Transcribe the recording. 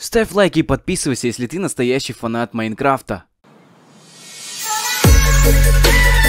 Ставь лайк и подписывайся, если ты настоящий фанат Майнкрафта.